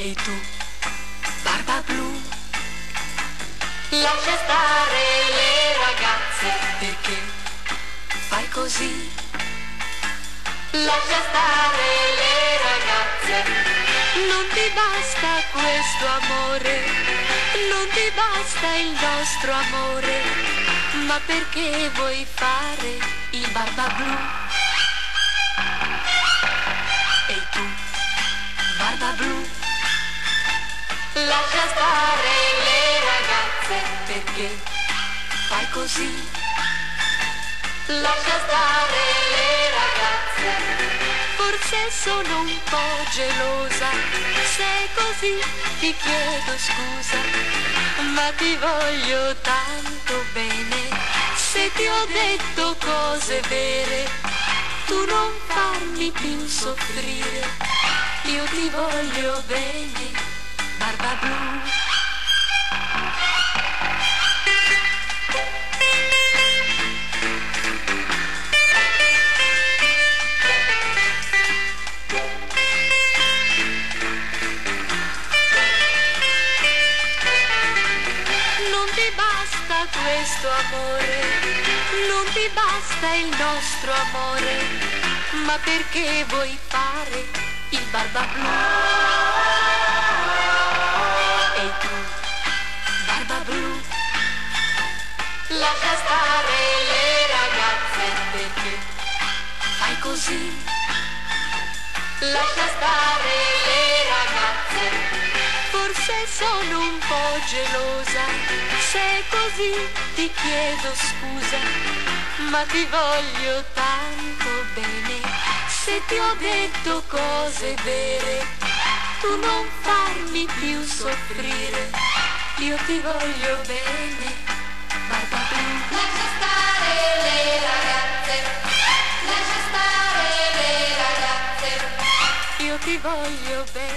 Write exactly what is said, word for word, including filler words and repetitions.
Ehi tu, barba blu, lascia stare le ragazze, perché fai così? Lascia stare le ragazze. Non ti basta questo amore, non ti basta il nostro amore, ma perché vuoi fare il barba blu? Ehi tu, barba blu, lascia stare le ragazze, perché fai così? Lascia stare le ragazze. Forse sono un po' gelosa, se così ti chiedo scusa, ma ti voglio tanto bene. Se ti ho detto cose vere, tu non farmi più soffrire. Io ti voglio bene, barba blu. Non ti basta questo amore, non ti basta il nostro amore, ma perché vuoi fare il barba blu? Ehi tu, barba blu, lascia stare le ragazze, perché fai così? Lascia stare le ragazze. Forse sono un po' gelosa, se così ti chiedo scusa, ma ti voglio tanto bene. Se ti ho detto cose vere, tu non farmi più soffrire. Io ti voglio bene, barba blu. Lascia stare le ragazze, lascia stare le ragazze. Io ti voglio bene.